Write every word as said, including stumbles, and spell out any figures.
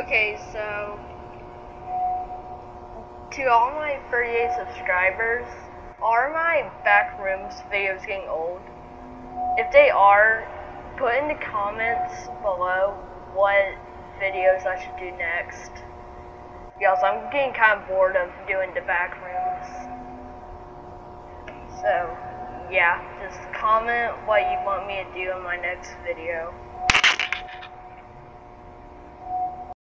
Okay, so to all my thirty-eight subscribers, are my back rooms videos getting old? If they are, put in the comments below what videos I should do next. Because I'm getting kind of bored of doing the back rooms. So, yeah, just comment what you want me to do in my next video.